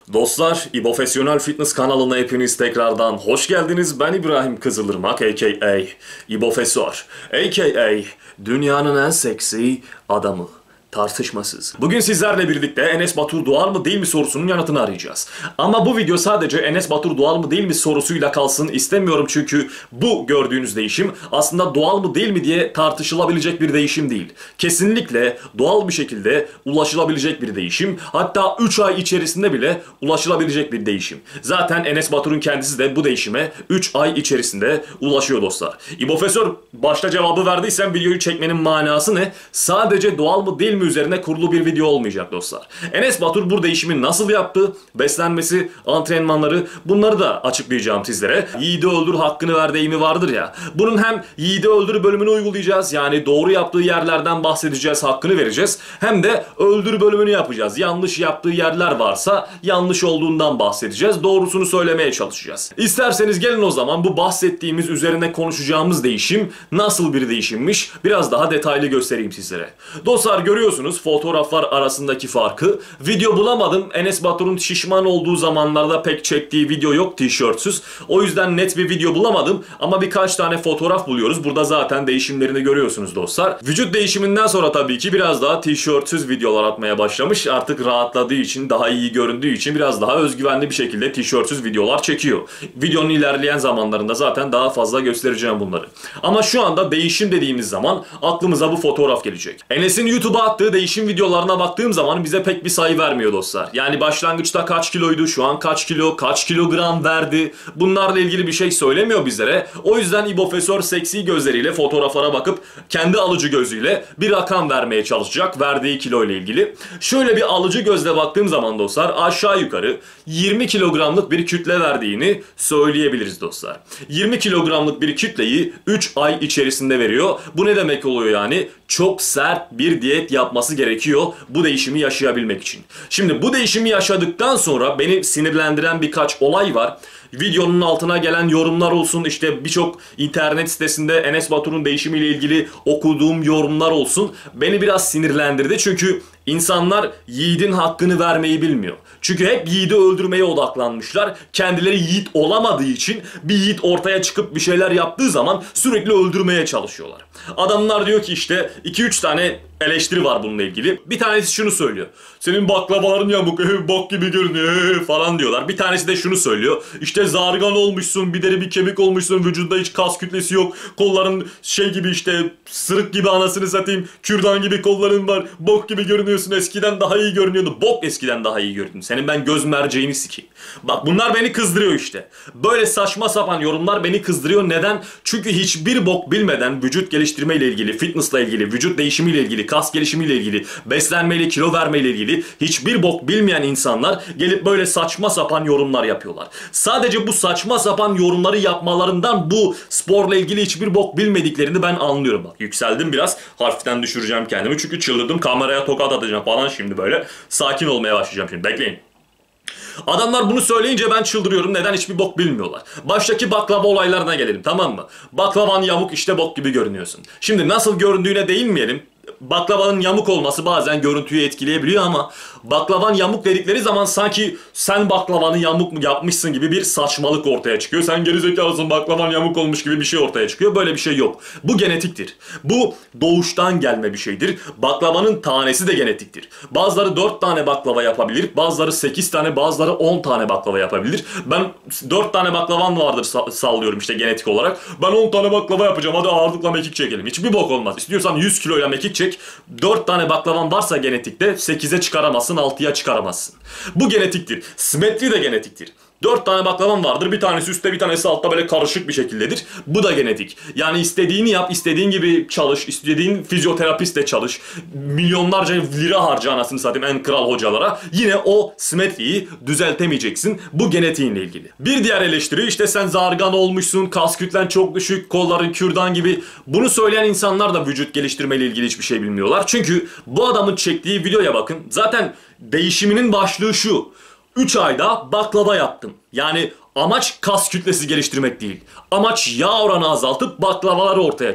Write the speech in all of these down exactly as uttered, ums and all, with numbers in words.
Dostlar, İbofesyonel Fitness kanalına hepiniz tekrardan hoş geldiniz. Ben İbrahim Kızılırmak, a k a. İbofesör, a k a dünyanın en seksi adamı. Tartışmasız. Bugün sizlerle birlikte Enes Batur doğal mı değil mi sorusunun yanıtını arayacağız. Ama bu video sadece Enes Batur doğal mı değil mi sorusuyla kalsın istemiyorum, çünkü bu gördüğünüz değişim aslında doğal mı değil mi diye tartışılabilecek bir değişim değil. Kesinlikle doğal bir şekilde ulaşılabilecek bir değişim. Hatta üç ay içerisinde bile ulaşılabilecek bir değişim. Zaten Enes Batur'un kendisi de bu değişime üç ay içerisinde ulaşıyor dostlar. İbofesör, başta cevabı verdiysen videoyu çekmenin manası ne? Sadece doğal mı değil mi üzerine kurulu bir video olmayacak dostlar. Enes Batur bu değişimi nasıl yaptı? Beslenmesi, antrenmanları, bunları da açıklayacağım sizlere. Yiğidi öldür hakkını ver deyimi vardır ya. Bunun hem yiğidi öldür bölümünü uygulayacağız. Yani doğru yaptığı yerlerden bahsedeceğiz, hakkını vereceğiz. Hem de öldür bölümünü yapacağız. Yanlış yaptığı yerler varsa yanlış olduğundan bahsedeceğiz. Doğrusunu söylemeye çalışacağız. İsterseniz gelin o zaman bu bahsettiğimiz, üzerine konuşacağımız değişim nasıl bir değişimmiş biraz daha detaylı göstereyim sizlere. Dostlar, görüyorsunuz fotoğraflar arasındaki farkı. Video bulamadım. Enes Batur'un şişman olduğu zamanlarda pek çektiği video yok tişörtsüz. O yüzden net bir video bulamadım. Ama birkaç tane fotoğraf buluyoruz. Burada zaten değişimlerini görüyorsunuz dostlar. Vücut değişiminden sonra tabii ki biraz daha tişörtsüz videolar atmaya başlamış. Artık rahatladığı için, daha iyi göründüğü için biraz daha özgüvenli bir şekilde tişörtsüz videolar çekiyor. Videonun ilerleyen zamanlarında zaten daha fazla göstereceğim bunları. Ama şu anda değişim dediğimiz zaman aklımıza bu fotoğraf gelecek. Enes'in YouTube'a attığı değişim videolarına baktığım zaman bize pek bir sayı vermiyor dostlar. Yani başlangıçta kaç kiloydu, şu an kaç kilo, kaç kilogram verdi, bunlarla ilgili bir şey söylemiyor bizlere. O yüzden İbofesör seksi gözleriyle fotoğraflara bakıp kendi alıcı gözüyle bir rakam vermeye çalışacak verdiği kilo ile ilgili. Şöyle bir alıcı gözle baktığım zaman dostlar aşağı yukarı yirmi kilogramlık bir kütle verdiğini söyleyebiliriz dostlar. yirmi kilogramlık bir kütleyi üç ay içerisinde veriyor. Bu ne demek oluyor yani? Çok sert bir diyet yapması gerekiyor bu değişimi yaşayabilmek için. Şimdi bu değişimi yaşadıktan sonra beni sinirlendiren birkaç olay var. Videonun altına gelen yorumlar olsun, işte birçok internet sitesinde Enes Batur'un değişimiyle ilgili okuduğum yorumlar olsun, beni biraz sinirlendirdi. Çünkü insanlar yiğidin hakkını vermeyi bilmiyor. Çünkü hep yiğidi öldürmeye odaklanmışlar. Kendileri yiğit olamadığı için bir yiğit ortaya çıkıp bir şeyler yaptığı zaman sürekli öldürmeye çalışıyorlar. Adamlar diyor ki işte iki üç tane eleştiri var bununla ilgili. Bir tanesi şunu söylüyor: senin baklavaların yamuk, bok gibi görünüyor falan diyorlar. Bir tanesi de şunu söylüyor: İşte zargan olmuşsun, bir deri bir kemik olmuşsun, vücudunda hiç kas kütlesi yok, kolların şey gibi, işte sırık gibi, anasını satayım, kürdan gibi kolların var, bok gibi görünüyorsun, eskiden daha iyi görünüyordu. Bok eskiden daha iyi göründün. Senin ben göz merceğini sikeyim. Bak, bunlar beni kızdırıyor işte. Böyle saçma sapan yorumlar beni kızdırıyor. Neden? Çünkü hiçbir bok bilmeden vücut geliştirme ile ilgili, fitnessla ilgili, vücut değişimiyle ilgili, kas gelişimiyle ilgili, beslenmeyle, kilo vermeyle ilgili hiçbir bok bilmeyen insanlar gelip böyle saçma sapan yorumlar yapıyorlar. Sadece bu saçma sapan yorumları yapmalarından bu sporla ilgili hiçbir bok bilmediklerini ben anlıyorum. Bak, yükseldim biraz. Hafiften düşüreceğim kendimi çünkü çıldırdım. Kameraya tokat atacağım falan şimdi böyle. Sakin olmaya başlayacağım şimdi. Bekleyin. Adamlar bunu söyleyince ben çıldırıyorum. Neden? Hiçbir bok bilmiyorlar. Baştaki baklava olaylarına gelelim, tamam mı? Baklavan yamuk, işte bok gibi görünüyorsun. Şimdi nasıl göründüğüne değinmeyelim. Baklavanın yamuk olması bazen görüntüyü etkileyebiliyor ama baklavan yamuk dedikleri zaman sanki sen baklavanı yamuk mu yapmışsın gibi bir saçmalık ortaya çıkıyor. Sen gerizekalısın, baklavan yamuk olmuş gibi bir şey ortaya çıkıyor. Böyle bir şey yok. Bu genetiktir. Bu doğuştan gelme bir şeydir. Baklavanın tanesi de genetiktir. Bazıları dört tane baklava yapabilir. Bazıları sekiz tane, bazıları on tane baklava yapabilir. Ben dört tane baklavam vardır sallıyorum işte genetik olarak. Ben on tane baklava yapacağım. Hadi ağırlıkla mekik çekelim. Hiçbir bok olmaz. İstiyorsan yüz kiloyla mekik çek. dört tane baklavan varsa genetikte sekize çıkaramazsın, altıya çıkaramazsın. Bu genetiktir. Simetri de genetiktir. dört tane baklavan vardır. Bir tanesi üstte, bir tanesi altta, böyle karışık bir şekildedir. Bu da genetik. Yani istediğini yap, istediğin gibi çalış, istediğin fizyoterapistle çalış. Milyonlarca lira harca anasını satayım en kral hocalara. Yine o simetriyi düzeltemeyeceksin. Bu genetiğinle ilgili. Bir diğer eleştiri işte sen zargan olmuşsun, kas kütlen çok düşük, kolların kürdan gibi. Bunu söyleyen insanlar da vücut geliştirmeyle ilgili hiçbir şey bilmiyorlar. Çünkü bu adamın çektiği videoya bakın. Zaten değişiminin başlığı şu: üç ayda baklava yaptım. Yani amaç kas kütlesi geliştirmek değil. Amaç yağ oranı azaltıp baklavaları ortaya çıkmak.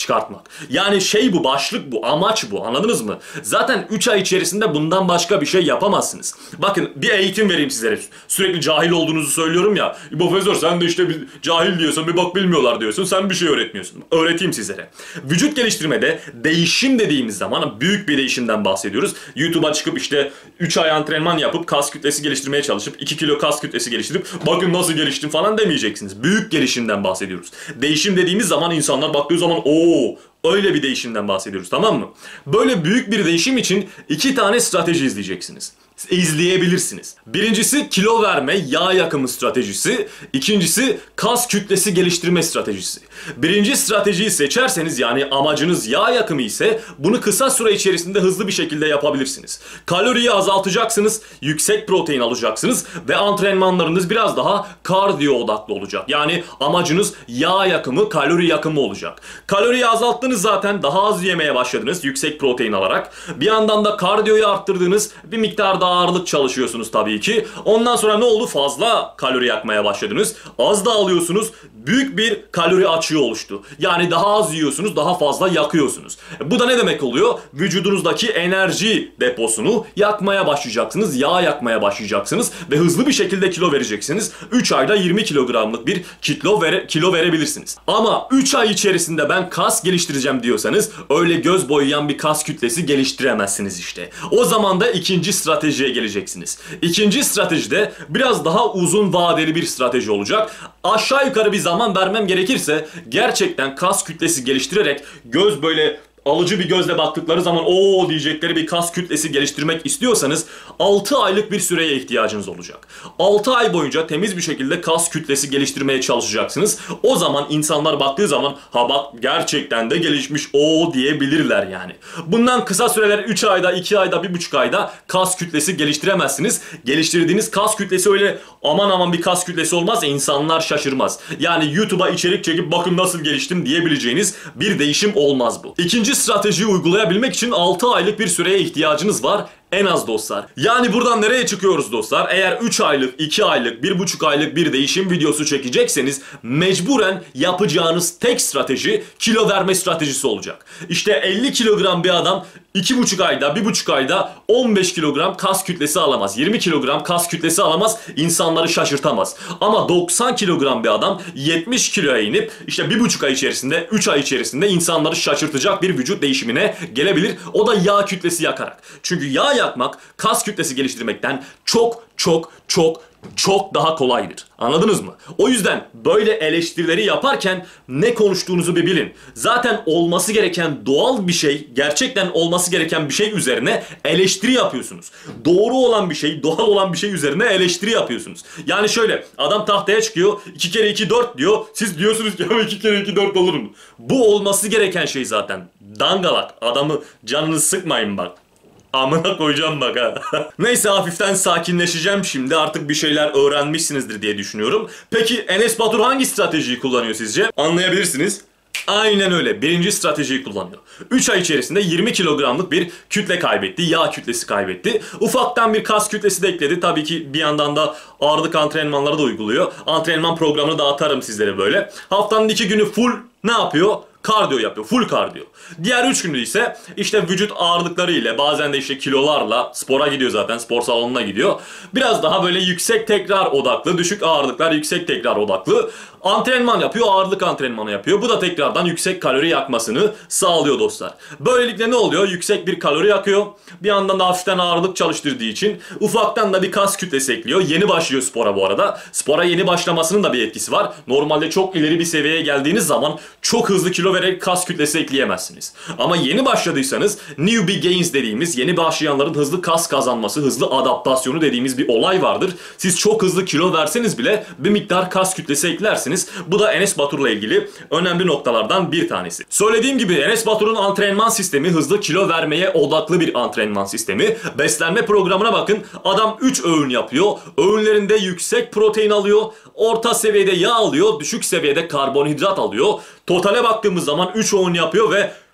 çıkartmak. Yani şey bu, başlık bu, amaç bu, anladınız mı? Zaten üç ay içerisinde bundan başka bir şey yapamazsınız. Bakın bir eğitim vereyim sizlere. Sürekli cahil olduğunuzu söylüyorum ya. Profesör sen de işte bir cahil diyorsun, bir bak bilmiyorlar diyorsun, sen bir şey öğretmiyorsun. Öğreteyim sizlere. Vücut geliştirmede değişim dediğimiz zaman büyük bir değişimden bahsediyoruz. YouTube'a çıkıp işte üç ay antrenman yapıp kas kütlesi geliştirmeye çalışıp iki kilo kas kütlesi geliştirip bakın nasıl geliştim falan demeyeceksiniz. Büyük gelişimden bahsediyoruz. Değişim dediğimiz zaman insanlar baktığı zaman ooo öyle bir değişimden bahsediyoruz, tamam mı? Böyle büyük bir değişim için iki tane strateji izleyeceksiniz. İzleyebilirsiniz. Birincisi kilo verme, yağ yakımı stratejisi. İkincisi kas kütlesi geliştirme stratejisi. Birinci stratejiyi seçerseniz, yani amacınız yağ yakımı ise bunu kısa süre içerisinde hızlı bir şekilde yapabilirsiniz. Kaloriyi azaltacaksınız, yüksek protein alacaksınız ve antrenmanlarınız biraz daha kardiyo odaklı olacak. Yani amacınız yağ yakımı, kalori yakımı olacak. Kaloriyi azalttınız zaten, daha az yemeye başladınız yüksek protein alarak. Bir yandan da kardiyoyu arttırdığınız bir miktar daha ağırlık çalışıyorsunuz tabii ki. Ondan sonra ne oldu? Fazla kalori yakmaya başladınız. Az da alıyorsunuz. Büyük bir kalori açığı oluştu. Yani daha az yiyorsunuz, daha fazla yakıyorsunuz. Bu da ne demek oluyor? Vücudunuzdaki enerji deposunu yakmaya başlayacaksınız. Yağ yakmaya başlayacaksınız ve hızlı bir şekilde kilo vereceksiniz. üç ayda yirmi kilogramlık bir kilo, vere, kilo verebilirsiniz. Ama üç ay içerisinde ben kas geliştireceğim diyorsanız öyle göz boyayan bir kas kütlesi geliştiremezsiniz işte. O zaman da ikinci stratejiye geleceksiniz. İkinci stratejide biraz daha uzun vadeli bir strateji olacak. Aşağı yukarı bir zaman vermem gerekirse gerçekten kas kütlesi geliştirerek göz böyle alıcı bir gözle baktıkları zaman ooo diyecekleri bir kas kütlesi geliştirmek istiyorsanız altı aylık bir süreye ihtiyacınız olacak. altı ay boyunca temiz bir şekilde kas kütlesi geliştirmeye çalışacaksınız. O zaman insanlar baktığı zaman ha bak gerçekten de gelişmiş ooo diyebilirler yani. Bundan kısa süreler üç ayda, iki ayda, bir buçuk ayda kas kütlesi geliştiremezsiniz. Geliştirdiğiniz kas kütlesi öyle aman aman bir kas kütlesi olmaz, insanlar şaşırmaz. Yani YouTube'a içerik çekip bakın nasıl geliştim diyebileceğiniz bir değişim olmaz bu. İkinci stratejiyi uygulayabilmek için altı aylık bir süreye ihtiyacınız var. En az dostlar. Yani buradan nereye çıkıyoruz dostlar? Eğer üç aylık, iki aylık, bir buçuk aylık bir değişim videosu çekecekseniz mecburen yapacağınız tek strateji kilo verme stratejisi olacak. İşte elli kilogram bir adam iki buçuk ayda, bir buçuk ayda on beş kilogram kas kütlesi alamaz. yirmi kilogram kas kütlesi alamaz. İnsanları şaşırtamaz. Ama doksan kilogram bir adam yetmiş kiloya inip işte bir buçuk ay içerisinde, üç ay içerisinde insanları şaşırtacak bir vücut değişimine gelebilir. O da yağ kütlesi yakarak. Çünkü yağ yakmak kas kütlesi geliştirmekten çok çok çok çok daha kolaydır. Anladınız mı? O yüzden böyle eleştirileri yaparken ne konuştuğunuzu bir bilin. Zaten olması gereken doğal bir şey, gerçekten olması gereken bir şey üzerine eleştiri yapıyorsunuz. Doğru olan bir şey, doğal olan bir şey üzerine eleştiri yapıyorsunuz. Yani şöyle, adam tahtaya çıkıyor, iki kere iki dört diyor. Siz diyorsunuz ki ama iki kere iki dört olur mu? Bu olması gereken şey zaten. Dangalak, adamı canını sıkmayın bak. Amına koyacağım bak ha. Neyse, hafiften sakinleşeceğim şimdi. Artık bir şeyler öğrenmişsinizdir diye düşünüyorum. Peki Enes Batur hangi stratejiyi kullanıyor sizce? Anlayabilirsiniz. Aynen öyle. Birinci stratejiyi kullanıyor. üç ay içerisinde yirmi kilogramlık bir kütle kaybetti. Yağ kütlesi kaybetti. Ufaktan bir kas kütlesi de ekledi. Tabii ki bir yandan da ağırlık antrenmanları da uyguluyor. Antrenman programını da atarım sizlere böyle. Haftanın iki günü full ne yapıyor? Kardiyo yapıyor. Full kardiyo. Diğer üç günde ise işte vücut ağırlıkları ile, bazen de işte kilolarla spora gidiyor zaten. Spor salonuna gidiyor. Biraz daha böyle yüksek tekrar odaklı, düşük ağırlıklar, yüksek tekrar odaklı antrenman yapıyor. Ağırlık antrenmanı yapıyor. Bu da tekrardan yüksek kalori yakmasını sağlıyor dostlar. Böylelikle ne oluyor? Yüksek bir kalori yakıyor. Bir yandan da hafiften ağırlık çalıştırdığı için ufaktan da bir kas kütlesi ekliyor. Yeni başlıyor spora bu arada. Spora yeni başlamasının da bir etkisi var. Normalde çok ileri bir seviyeye geldiğiniz zaman çok hızlı kilo vererek kas kütlesi ekleyemezsiniz. Ama yeni başladıysanız newbie gains dediğimiz, yeni başlayanların hızlı kas kazanması, hızlı adaptasyonu dediğimiz bir olay vardır. Siz çok hızlı kilo verseniz bile bir miktar kas kütlesi eklersiniz. Bu da Enes Batur'la ilgili önemli noktalardan bir tanesi. Söylediğim gibi Enes Batur'un antrenman sistemi hızlı kilo vermeye odaklı bir antrenman sistemi. Beslenme programına bakın. Adam üç öğün yapıyor. Öğünlerinde yüksek protein alıyor. Orta seviyede yağ alıyor. Düşük seviyede karbonhidrat alıyor. Totale baktığımız zaman üç öğün yapıyor ve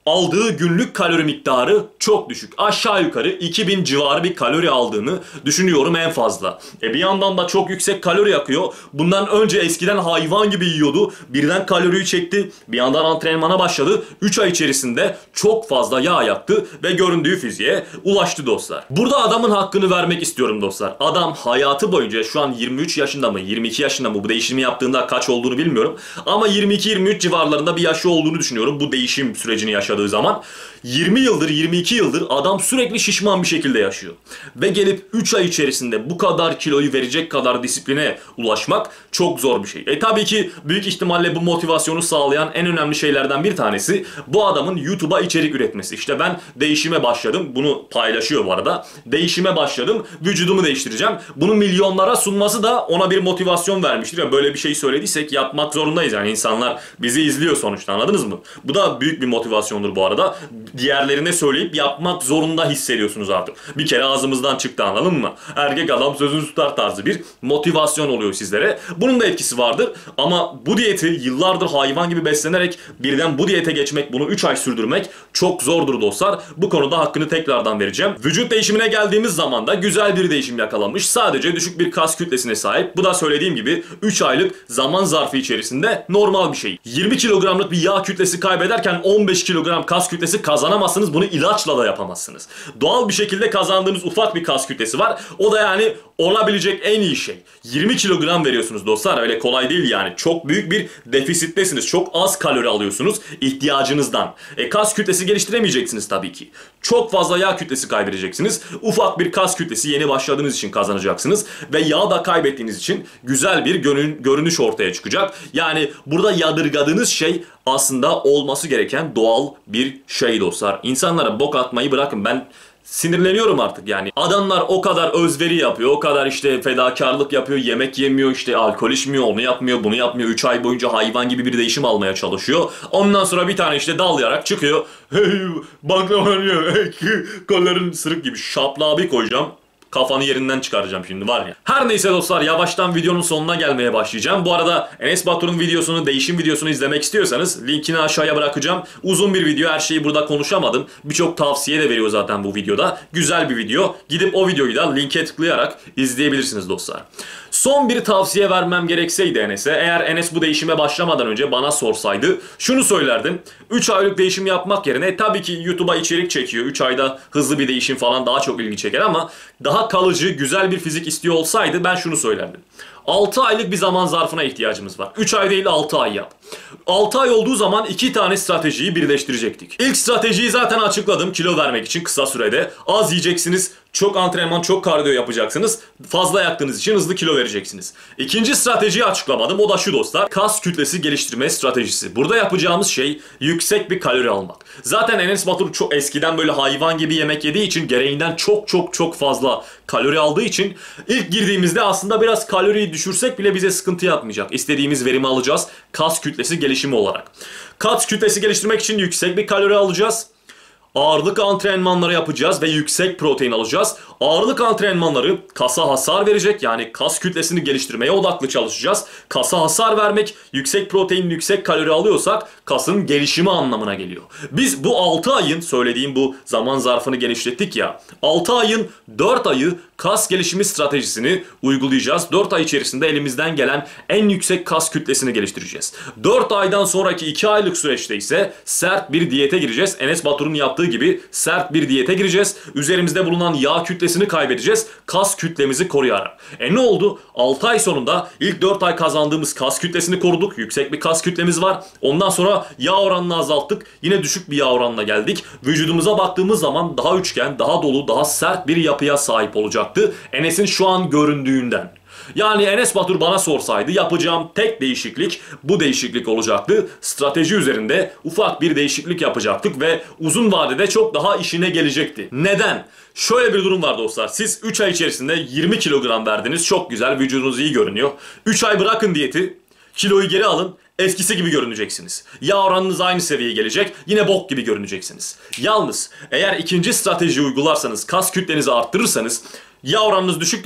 aldığı günlük kalori miktarı çok düşük. Aşağı yukarı iki bin civarı bir kalori aldığını düşünüyorum en fazla. E bir yandan da çok yüksek kalori yakıyor. Bundan önce eskiden hayvan gibi yiyordu. Birden kaloriyi çekti. Bir yandan antrenmana başladı. üç ay içerisinde çok fazla yağ yaktı ve göründüğü fiziğe ulaştı dostlar. Burada adamın hakkını vermek istiyorum dostlar. Adam hayatı boyunca, şu an yirmi üç yaşında mı yirmi iki yaşında mı, bu değişimi yaptığında kaç olduğunu bilmiyorum. Ama yirmi iki yirmi üç civarlarında bir yaşı olduğunu düşünüyorum bu değişim sürecini yaşadığı zaman. yirmi yıldır yirmi iki yıldır adam sürekli şişman bir şekilde yaşıyor. Ve gelip üç ay içerisinde bu kadar kiloyu verecek kadar disipline ulaşmak çok zor bir şey. E tabii ki büyük ihtimalle bu motivasyonu sağlayan en önemli şeylerden bir tanesi bu adamın YouTube'a içerik üretmesi. İşte ben değişime başladım. Bunu paylaşıyor bu arada. Değişime başladım. Vücudumu değiştireceğim. Bunu milyonlara sunması da ona bir motivasyon vermiştir. Ya böyle bir şey söylediysek yapmak zorundayız. Yani insanlar bizi izliyor sonuçta, anladınız mı? Bu da büyük bir motivasyondur bu arada. Diğerlerine söyleyip yapmak zorunda hissediyorsunuz artık. Bir kere ağzımızdan çıktı, anladın mı? Erkek adam sözünü tutar tarzı bir motivasyon oluyor sizlere. Bunun da etkisi vardır. Ama bu diyeti yıllardır hayvan gibi beslenerek birden bu diyete geçmek, bunu üç ay sürdürmek çok zordur dostlar. Bu konuda hakkını tekrardan vereceğim. Vücut değişimine geldiğimiz zaman da güzel bir değişim yakalamış. Sadece düşük bir kas kütlesine sahip. Bu da söylediğim gibi üç aylık zaman zarfı içerisinde normal bir şey. yirmi kilogramlık bir yağ kütlesi kaybederken on beş kilogram kas kütlesi kazanamazsınız. Bunu ilaçla da yapamazsınız. Doğal bir şekilde kazandığınız ufak bir kas kütlesi var. O da yani olabilecek en iyi şey. yirmi kilogram veriyorsunuz dostlar. Öyle kolay değil yani. Çok büyük bir defisittesiniz. Çok az kalori alıyorsunuz ihtiyacınızdan. E, kas kütlesi geliştiremeyeceksiniz tabii ki. Çok fazla yağ kütlesi kaybedeceksiniz. Ufak bir kas kütlesi yeni başladığınız için kazanacaksınız. Ve yağ da kaybettiğiniz için güzel bir görünüş ortaya çıkacak. Yani burada yadırgadığınız şey aslında olması gereken doğal bir şey dostlar. İnsanlara bok atmayı bırakın. Ben sinirleniyorum artık yani. Adamlar o kadar özveri yapıyor, o kadar işte fedakarlık yapıyor, yemek yemiyor, işte alkol içmiyor, onu yapmıyor, bunu yapmıyor. üç ay boyunca hayvan gibi bir değişim almaya çalışıyor. Ondan sonra bir tane işte dalayarak çıkıyor. Hey baklava yiyor, hey, kolların sırık gibi şaplığa bir koyacağım. Kafanı yerinden çıkaracağım şimdi var ya. Her neyse dostlar, yavaştan videonun sonuna gelmeye başlayacağım. Bu arada Enes Batur'un videosunu, değişim videosunu izlemek istiyorsanız linkini aşağıya bırakacağım. Uzun bir video, her şeyi burada konuşamadım. Birçok tavsiye de veriyor zaten bu videoda. Güzel bir video. Gidip o videoyu da linke tıklayarak izleyebilirsiniz dostlar. Son bir tavsiye vermem gerekseydi Enes'e, eğer Enes bu değişime başlamadan önce bana sorsaydı şunu söylerdim. üç aylık değişim yapmak yerine, tabii ki YouTube'a içerik çekiyor. üç ayda hızlı bir değişim falan daha çok ilgi çeker ama daha kalıcı, güzel bir fizik istiyor olsaydı ben şunu söylerdim. altı aylık bir zaman zarfına ihtiyacımız var. üç ay değil, altı ay yap. altı ay olduğu zaman iki tane stratejiyi birleştirecektik. İlk stratejiyi zaten açıkladım. Kilo vermek için kısa sürede. Az yiyeceksiniz. Çok antrenman, çok kardiyo yapacaksınız. Fazla yaktığınız için hızlı kilo vereceksiniz. İkinci stratejiyi açıklamadım. O da şu dostlar. Kas kütlesi geliştirme stratejisi. Burada yapacağımız şey yüksek bir kalori almak. Zaten Enes Batur çok eskiden böyle hayvan gibi yemek yediği için, gereğinden çok çok çok fazla kalori aldığı için ilk girdiğimizde aslında biraz kaloriyi düşürsek bile bize sıkıntı yapmayacak. İstediğimiz verimi alacağız. Kas kütlesi gelişimi olarak. Kas kütlesi geliştirmek için yüksek bir kalori alacağız. Ağırlık antrenmanları yapacağız ve yüksek protein alacağız. Ağırlık antrenmanları kasa hasar verecek, yani kas kütlesini geliştirmeye odaklı çalışacağız. Kasa hasar vermek, yüksek protein, yüksek kalori alıyorsak kasın gelişimi anlamına geliyor. Biz bu altı ayın, söylediğim bu zaman zarfını genişlettik ya. altı ayın dört ayı kas gelişimi stratejisini uygulayacağız. dört ay içerisinde elimizden gelen en yüksek kas kütlesini geliştireceğiz. dört aydan sonraki iki aylık süreçte ise sert bir diyete gireceğiz. Enes Batur'un yaptığı gibi sert bir diyete gireceğiz. Üzerimizde bulunan yağ kütlesini kaybedeceğiz. Kas kütlemizi koruyarak. E ne oldu? altı ay sonunda ilk dört ay kazandığımız kas kütlesini koruduk. Yüksek bir kas kütlemiz var. Ondan sonra yağ oranını azalttık. Yine düşük bir yağ oranına geldik. Vücudumuza baktığımız zaman daha üçgen, daha dolu, daha sert bir yapıya sahip olacaktı. Enes'in şu an göründüğünden. Yani Enes Batur bana sorsaydı yapacağım tek değişiklik bu değişiklik olacaktı. Strateji üzerinde ufak bir değişiklik yapacaktık ve uzun vadede çok daha işine gelecekti. Neden? Şöyle bir durum var dostlar. Siz üç ay içerisinde yirmi kilogram verdiniz. Çok güzel, vücudunuz iyi görünüyor. üç ay bırakın diyeti. Kiloyu geri alın. Eskisi gibi görüneceksiniz. Yağ oranınız aynı seviyeye gelecek. Yine bok gibi görüneceksiniz. Yalnız eğer ikinci stratejiyi uygularsanız, kas kütlenizi arttırırsanız, yağ oranınız düşüktü ya,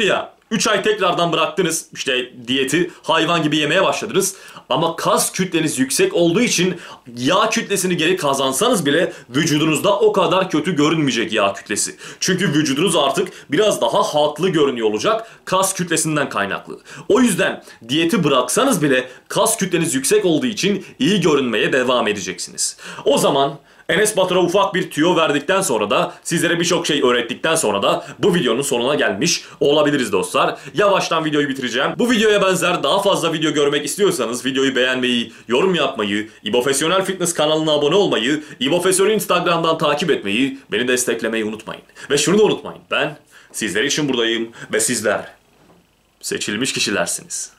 üç ay tekrardan bıraktınız işte diyeti, hayvan gibi yemeye başladınız. Ama kas kütleniz yüksek olduğu için yağ kütlesini geri kazansanız bile vücudunuzda o kadar kötü görünmeyecek yağ kütlesi. Çünkü vücudunuz artık biraz daha halklı görünüyor olacak kas kütlesinden kaynaklı. O yüzden diyeti bıraksanız bile kas kütleniz yüksek olduğu için iyi görünmeye devam edeceksiniz. O zaman Enes Batur'a ufak bir tüyo verdikten sonra da sizlere birçok şey öğrettikten sonra da bu videonun sonuna gelmiş olabiliriz dostlar. Yavaştan videoyu bitireceğim. Bu videoya benzer daha fazla video görmek istiyorsanız videoyu beğenmeyi, yorum yapmayı, İbofesyonel Fitness kanalına abone olmayı, İbofesör'ü Instagram'dan takip etmeyi, beni desteklemeyi unutmayın. Ve şunu da unutmayın, ben sizler için buradayım ve sizler seçilmiş kişilersiniz.